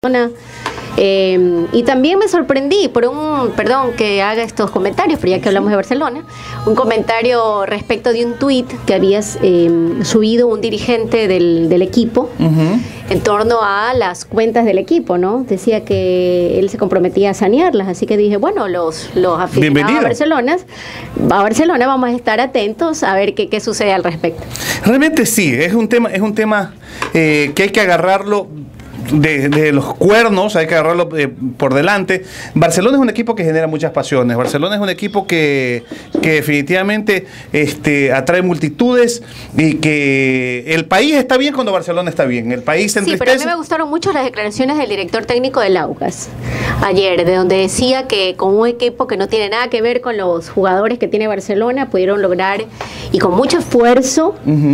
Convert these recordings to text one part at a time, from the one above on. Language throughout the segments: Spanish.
Y también me sorprendí por perdón que haga estos comentarios, pero ya que hablamos de Barcelona, un comentario respecto de un tuit que había subido un dirigente del equipo en torno a las cuentas del equipo, ¿no? Decía que él se comprometía a sanearlas, así que dije, bueno, los aficionados a Barcelona vamos a estar atentos a ver qué sucede al respecto. Realmente sí, es un tema que hay que agarrarlo de los cuernos, hay que agarrarlo por delante. Barcelona es un equipo que genera muchas pasiones. Barcelona es un equipo que definitivamente atrae multitudes y que el país está bien cuando Barcelona está bien. El país se entristece. Sí, pero a mí me gustaron mucho las declaraciones del director técnico del Aucas ayer, de donde decía que con un equipo que no tiene nada que ver con los jugadores que tiene Barcelona, pudieron lograr, y con mucho esfuerzo,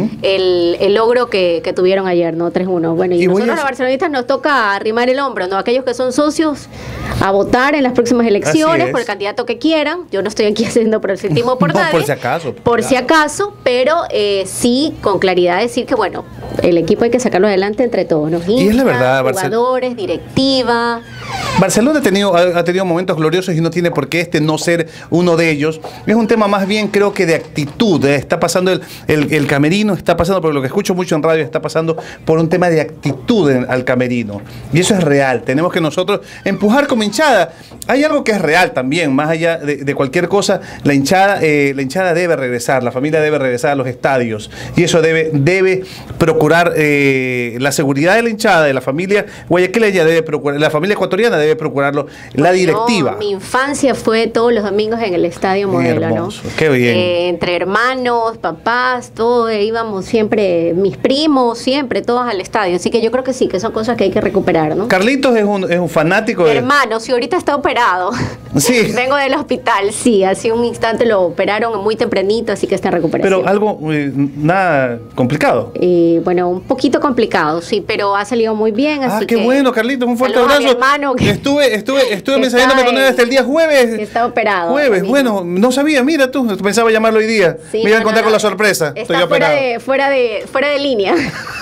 el logro que tuvieron ayer, ¿no? 3-1. Bueno, y nosotros los barcelonistas nos toca arrimar el hombro, ¿no? Aquellos que son socios, a votar en las próximas elecciones por el candidato que quieran. Yo no estoy aquí haciendo proselitismo por nadie. Por si acaso. Por si acaso, pero sí con claridad decir que, bueno, el equipo hay que sacarlo adelante entre todos, ¿no? Y es la verdad, jugadores, directiva. Barcelona ha tenido momentos gloriosos y no tiene por qué no ser uno de ellos. Es un tema más bien, creo que de actitud. Está pasando el camerino, está pasando, por lo que escucho mucho en radio, está pasando por un tema de actitud al camerino. Y eso es real. Tenemos que nosotros empujar como hinchada. Hay algo que es real también, más allá de cualquier cosa. La hinchada debe regresar, la familia debe regresar a los estadios. Y eso debe procurar la seguridad de la hinchada, de la familia guayaquileña, debe procurar, la familia ecuatoriana debe procurarlo, la directiva. Mi infancia fue todos los domingos en el Estadio Modelo, hermoso, ¿no? Qué bien. Entre hermanos, papás, todos íbamos siempre, mis primos, siempre, todos al estadio. Así que yo creo que sí, que son cosas que hay que recuperar, ¿no? Carlitos es un fanático de... Hermano, sí, ahorita está operado. Sí. Vengo del hospital, sí, hace un instante lo operaron muy tempranito, así que está en recuperación. Pero algo, nada complicado. Bueno, un poquito complicado, sí, pero ha salido muy bien, así qué bueno, Carlitos, un fuerte abrazo. abrazo. Hermano, estuve mensajeándome con él hasta el día jueves. Está operado. Jueves, bueno, no sabía, mira tú, pensaba llamarlo hoy día. Sí, me iba a contar con la sorpresa. Está estoy operado. fuera de línea.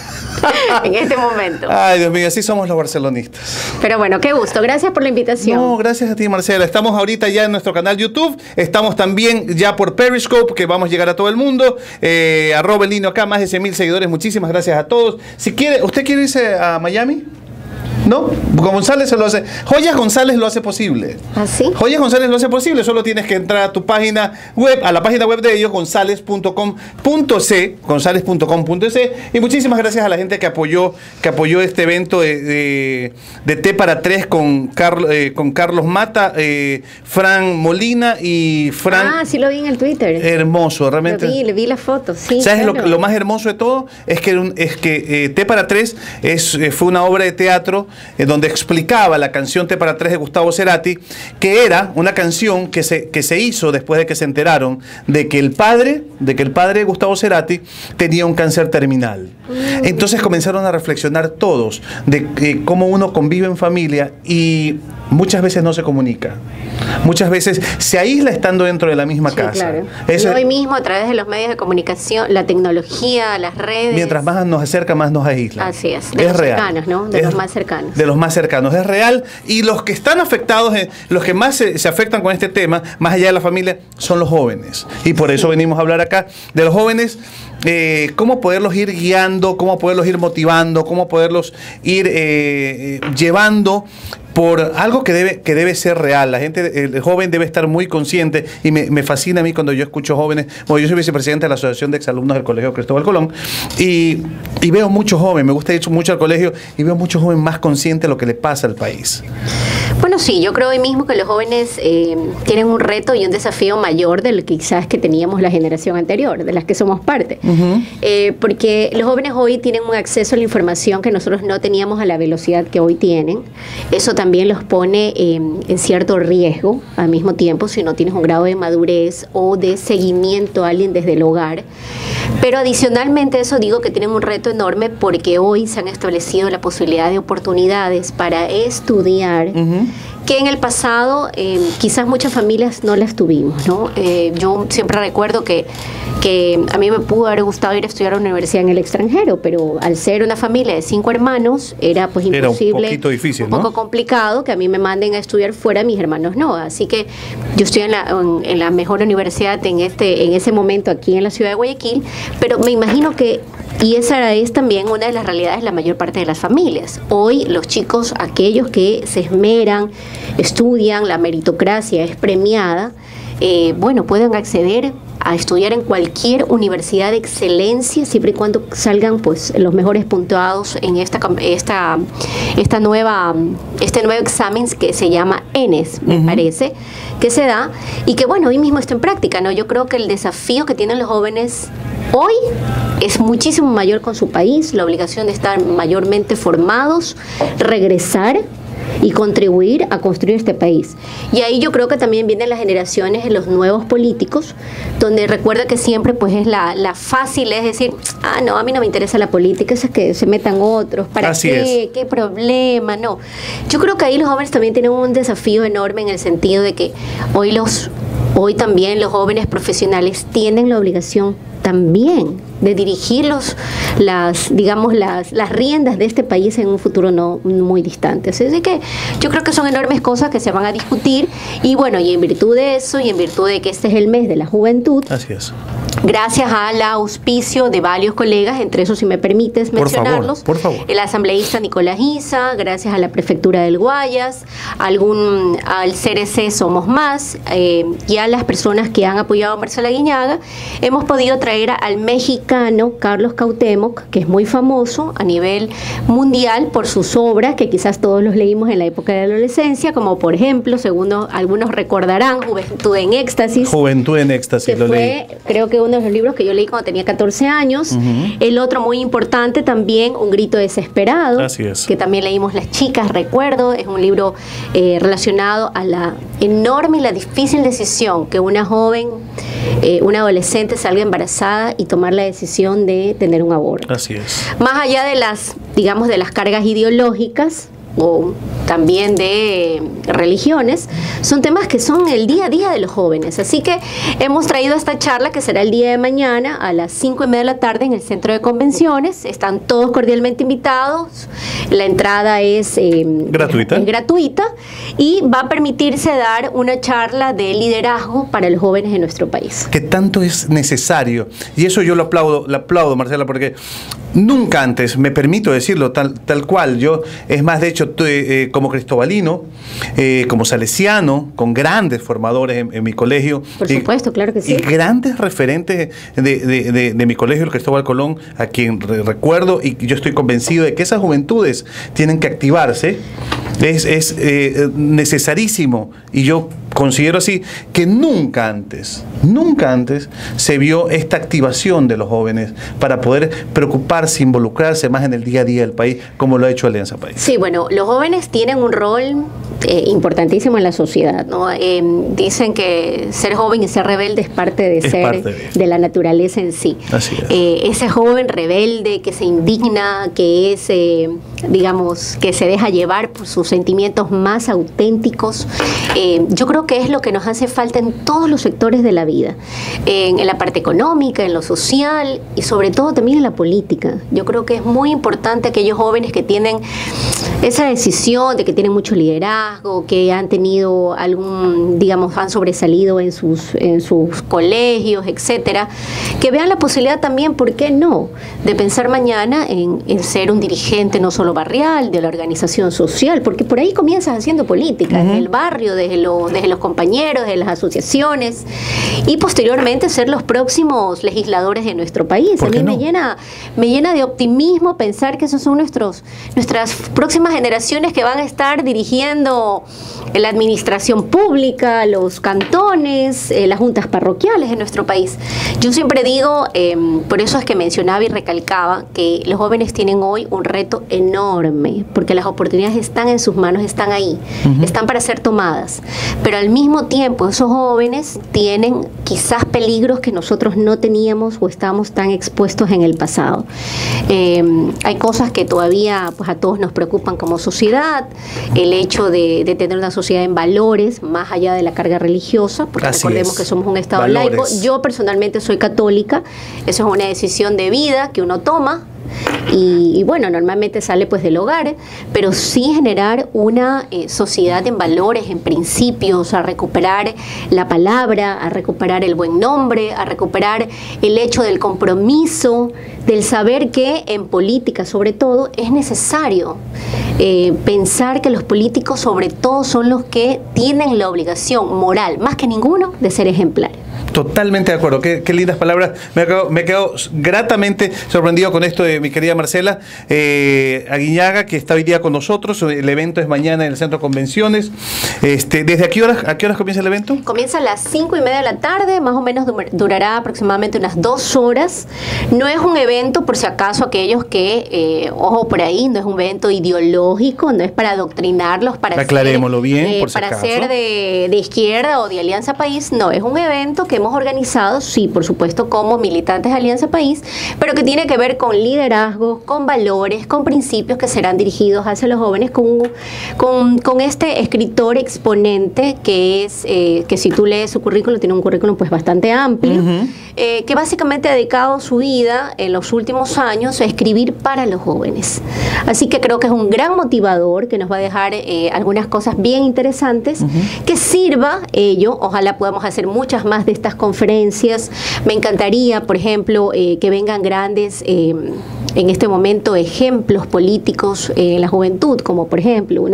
En este momento. Ay, Dios mío, así somos los barcelonistas. Pero bueno, qué gusto. Gracias por la invitación. No, gracias a ti, Marcela. Estamos ahorita ya en nuestro canal YouTube. Estamos también ya por Periscope, que vamos a llegar a todo el mundo. @elnino acá, más de 100,000 seguidores. Muchísimas gracias a todos. Si quiere, ¿usted quiere irse a Miami? ¿No? González se lo hace. Joyas González lo hace posible. ¿Ah, sí? Joyas González lo hace posible. Solo tienes que entrar a tu página web, a la página web de ellos, gonzales.com.es. Y muchísimas gracias a la gente que apoyó este evento de Té para Tres con Carlos Mata, Fran Molina y Fran. Ah, sí lo vi en el Twitter. Hermoso, realmente. Le vi la foto, sí. ¿Sabes claro. lo más hermoso de todo? Es que Té para Tres fue una obra de teatro donde explicaba la canción Té para Tres de Gustavo Cerati, que era una canción que se hizo después de que se enteraron de que el padre de Gustavo Cerati tenía un cáncer terminal. Entonces comenzaron a reflexionar todos de cómo uno convive en familia y muchas veces no se comunica. Muchas veces se aísla estando dentro de la misma casa. Claro. Y hoy mismo, a través de los medios de comunicación, la tecnología, las redes. Mientras más nos acerca, más nos aísla. Así es. De los real. cercanos, ¿no? De los más cercanos. De los más cercanos. Es real. Y los que están afectados, los que más se afectan con este tema, más allá de la familia, son los jóvenes. Y por eso venimos a hablar acá de los jóvenes. Cómo poderlos ir guiando, cómo poderlos ir motivando, cómo poderlos ir llevando por algo que debe ser real. La gente, el joven debe estar muy consciente y me fascina a mí cuando yo escucho jóvenes. Bueno, yo soy vicepresidente de la Asociación de Exalumnos del Colegio Cristóbal Colón y veo muchos jóvenes, me gusta ir mucho al colegio y veo muchos jóvenes más conscientes de lo que le pasa al país. Bueno, sí, yo creo hoy mismo que los jóvenes tienen un reto y un desafío mayor del que quizás que teníamos la generación anterior, de las que somos parte. Porque los jóvenes hoy tienen un acceso a la información que nosotros no teníamos a la velocidad que hoy tienen. Eso también los pone en cierto riesgo al mismo tiempo si no tienes un grado de madurez o de seguimiento a alguien desde el hogar. Pero adicionalmente a eso digo que tienen un reto enorme porque hoy se han establecido la posibilidad de oportunidades para estudiar que en el pasado quizás muchas familias no las tuvimos, ¿no? Yo siempre recuerdo que a mí me pudo haber gustado ir a estudiar a una universidad en el extranjero, pero al ser una familia de 5 hermanos, era pues imposible, un poquito difícil, un poco complicado que a mí me manden a estudiar fuera, mis hermanos no. Así que yo estoy en la mejor universidad en ese momento aquí en la ciudad de Guayaquil, pero me imagino que, y esa es también una de las realidades de la mayor parte de las familias. Hoy los chicos, aquellos que se esmeran, estudian, la meritocracia es premiada, bueno, pueden acceder a estudiar en cualquier universidad de excelencia, siempre y cuando salgan pues los mejores puntuados en este nuevo examen que se llama ENES, me parece, que se da, y que bueno, hoy mismo está en práctica, ¿no? Yo creo que el desafío que tienen los jóvenes hoy es muchísimo mayor con su país, la obligación de estar mayormente formados, regresar y contribuir a construir este país. Y ahí yo creo que también vienen las generaciones de los nuevos políticos, donde recuerda que siempre pues es la fácil, es decir, no, a mí no me interesa la política, es que se metan otros, ¿para qué? ¿Qué problema? No. Yo creo que ahí los jóvenes también tienen un desafío enorme en el sentido de que hoy también los jóvenes profesionales tienen la obligación también de dirigir las riendas de este país en un futuro no muy distante. Así que yo creo que son enormes cosas que se van a discutir, y bueno, y en virtud de eso, y en virtud de que este es el mes de la juventud, así es, gracias al auspicio de varios colegas, entre esos, si me permites mencionarlos, por favor. El asambleísta Nicolás Isa, gracias a la Prefectura del Guayas, al CRC Somos Más, y a las personas que han apoyado a Marcela Guiñaga, hemos podido traer al mexicano Carlos Cuauhtémoc, que es muy famoso a nivel mundial por sus obras, que quizás todos los leímos en la época de la adolescencia, como por ejemplo, según algunos recordarán, Juventud en Éxtasis. Juventud en Éxtasis, que fue, creo que uno de los libros que yo leí cuando tenía 14 años. El otro muy importante también, Un grito desesperado, así es, que también leímos las chicas, recuerdo, es un libro relacionado a la enorme y la difícil decisión que una joven, una adolescente salga embarazada y tomar la decisión de tener un aborto. Así es. Más allá de las cargas ideológicas o también de religiones, son temas que son el día a día de los jóvenes. Así que hemos traído esta charla, que será el día de mañana a las 5:30 de la tarde en el Centro de Convenciones. Están todos cordialmente invitados. La entrada es gratuita y va a permitirse dar una charla de liderazgo para los jóvenes de nuestro país. Que tanto es necesario. Y eso yo lo aplaudo, Marcela, porque nunca antes, me permito decirlo tal cual, yo, es más, de hecho, como cristobalino, como salesiano, con grandes formadores en mi colegio. Por supuesto, claro que sí. Y grandes referentes de mi colegio, el Cristóbal Colón, a quien recuerdo, y yo estoy convencido de que esas juventudes tienen que activarse. Es necesarísimo, y yo considero así, que nunca antes se vio esta activación de los jóvenes para poder preocuparse, involucrarse más en el día a día del país, como lo ha hecho Alianza País. Sí, bueno, los jóvenes tienen un rol importantísimo en la sociedad, ¿no? Dicen que ser joven y ser rebelde es parte de la naturaleza en sí. Así es. Ese joven rebelde que se indigna, que es, que se deja llevar por sus sentimientos más auténticos, yo creo que es lo que nos hace falta en todos los sectores de la vida, en la parte económica, en lo social y sobre todo también en la política. Yo creo que es muy importante aquellos jóvenes que tienen esa decisión de que tienen mucho liderazgo, que han tenido han sobresalido en sus colegios, etcétera, que vean la posibilidad también, ¿por qué no?, de pensar mañana en ser un dirigente no solo barrial, de la organización social, porque por ahí comienzas haciendo política, en el barrio, desde los compañeros, de las asociaciones, y posteriormente ser los próximos legisladores de nuestro país. A mí me llena de optimismo pensar que esos son nuestras próximas generaciones que van a estar dirigiendo la administración pública, los cantones, las juntas parroquiales de nuestro país. Yo siempre digo, por eso es que mencionaba y recalcaba que los jóvenes tienen hoy un reto enorme, porque las oportunidades están en sus manos, están ahí, están para ser tomadas, pero al mismo tiempo esos jóvenes tienen quizás peligros que nosotros no teníamos o estábamos tan expuestos en el pasado. Hay cosas que todavía pues a todos nos preocupan como sociedad, el hecho de de tener una sociedad en valores, más allá de la carga religiosa, porque recordemos que somos un Estado laico. Yo personalmente soy católica, eso es una decisión de vida que uno toma. Y bueno, normalmente sale pues del hogar, pero sí generar una sociedad en valores, en principios, a recuperar la palabra, a recuperar el buen nombre, a recuperar el hecho del compromiso, del saber que en política sobre todo es necesario pensar que los políticos sobre todo son los que tienen la obligación moral, más que ninguno, de ser ejemplares. Totalmente de acuerdo, qué lindas palabras. Me he quedado gratamente sorprendido con esto de mi querida Marcela Aguiñaga, que está hoy día con nosotros. El evento es mañana en el Centro de Convenciones. ¿Desde a qué horas comienza el evento? Comienza a las 5:30 de la tarde, más o menos durará aproximadamente unas 2 horas. No es un evento, por si acaso, aquellos que, ojo por ahí, no es un evento ideológico, no es para adoctrinarlos, para aclarémoslo bien, por si para acaso. ser de izquierda o de Alianza País. No, es un evento que hemos organizado, sí, por supuesto, como militantes de Alianza País, pero que tiene que ver con liderazgo, con valores, con principios que serán dirigidos hacia los jóvenes, con este escritor exponente que es, que si tú lees su currículum, tiene un currículum pues bastante amplio, que básicamente ha dedicado su vida en los últimos años a escribir para los jóvenes. Así que creo que es un gran motivador que nos va a dejar algunas cosas bien interesantes, que sirva ello. Ojalá podamos hacer muchas más de estas conferencias. Me encantaría, por ejemplo, que vengan grandes, en este momento, ejemplos políticos en la juventud, como por ejemplo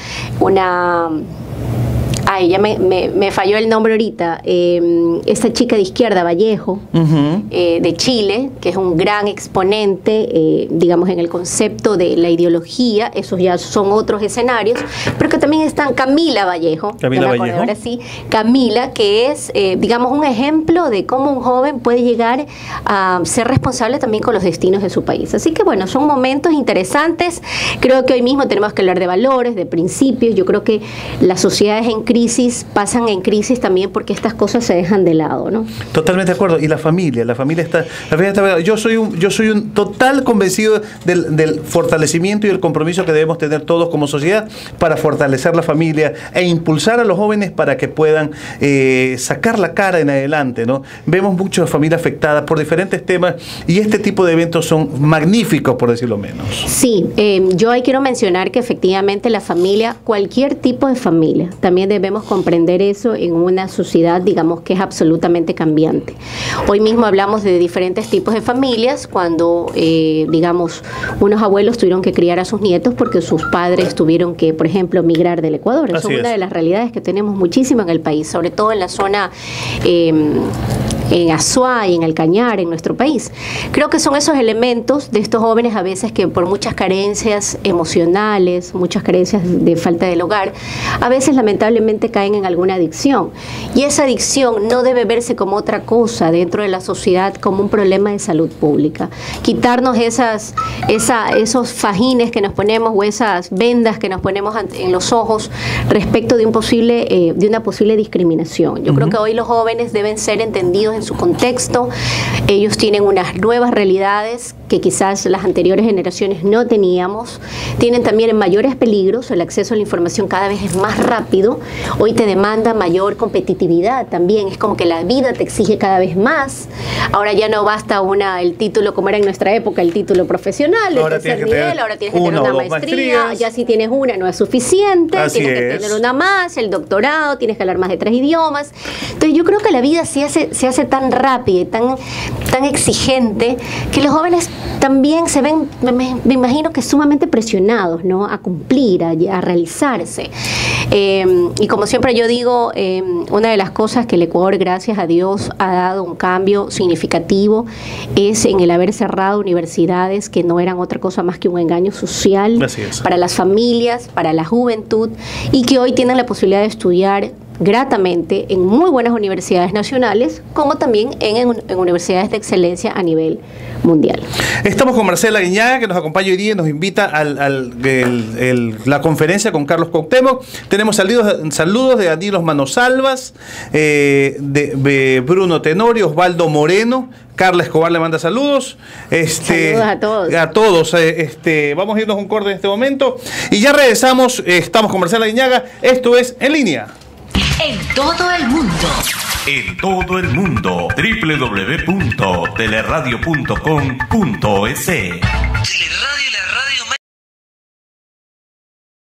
ya me falló el nombre ahorita, esta chica de izquierda, Vallejo, de Chile, que es un gran exponente, digamos, en el concepto de la ideología. Esos ya son otros escenarios, pero que también están Camila Vallejo, ahora sí, Camila, que es, digamos, un ejemplo de cómo un joven puede llegar a ser responsable también con los destinos de su país. Así que bueno, son momentos interesantes. Creo que hoy mismo tenemos que hablar de valores, de principios. Yo creo que las sociedades en crisis pasan en crisis también porque estas cosas se dejan de lado, ¿no? Totalmente de acuerdo. Y la familia está. Yo soy un total convencido del fortalecimiento y el compromiso que debemos tener todos como sociedad para fortalecer la familia e impulsar a los jóvenes para que puedan sacar la cara en adelante, ¿no? Vemos muchas familias afectadas por diferentes temas y este tipo de eventos son magníficos, por decirlo menos. Sí, yo ahí quiero mencionar que efectivamente la familia, cualquier tipo de familia, también debemos comprender eso en una sociedad, digamos, que es absolutamente cambiante. Hoy mismo hablamos de diferentes tipos de familias, cuando, digamos, unos abuelos tuvieron que criar a sus nietos porque sus padres tuvieron que, por ejemplo, migrar del Ecuador. Eso es una de las realidades que tenemos muchísimo en el país, sobre todo en la zona en Azuay, en el Cañar, en nuestro país. Creo que son esos elementos de estos jóvenes a veces que por muchas carencias emocionales, muchas carencias de falta del hogar, a veces lamentablemente caen en alguna adicción. Y esa adicción no debe verse como otra cosa dentro de la sociedad, como un problema de salud pública. Quitarnos esos fajines que nos ponemos o esas vendas que nos ponemos en los ojos respecto de una posible discriminación. Yo creo que hoy los jóvenes deben ser entendidos en su contexto. Ellos tienen unas nuevas realidades que quizás las anteriores generaciones no teníamos. Tienen también mayores peligros. El acceso a la información cada vez es más rápido. Hoy te demanda mayor competitividad también. Es como que la vida te exige cada vez más. Ahora ya no basta el título, como era en nuestra época, el título profesional, el tercer nivel. Ahora tienes que tener una maestría. Ya si tienes una no es suficiente. Tienes que tener una más, el doctorado, tienes que hablar más de 3 idiomas. Entonces yo creo que la vida se hace tan rápida y tan exigente que los jóvenes también se ven, me imagino que sumamente presionados, ¿no?, a cumplir, a realizarse. Y como siempre yo digo, una de las cosas que el Ecuador, gracias a Dios, ha dado un cambio significativo es en el haber cerrado universidades que no eran otra cosa más que un engaño social para las familias, para la juventud, y que hoy tienen la posibilidad de estudiar gratamente en muy buenas universidades nacionales, como también en universidades de excelencia a nivel mundial. Estamos con Marcela Guiñaga, que nos acompaña hoy día y nos invita a la conferencia con Carlos Cuauhtémoc. Tenemos saludos de Danilos Manosalvas, de Bruno Tenorio, Osvaldo Moreno, Carla Escobar le manda saludos. Saludos a todos. A todos. Vamos a irnos un corte en este momento y ya regresamos. Estamos con Marcela Guiñaga. Esto es En Línea. En todo el mundo. En todo el mundo. www.teleradio.com.es. Teleradio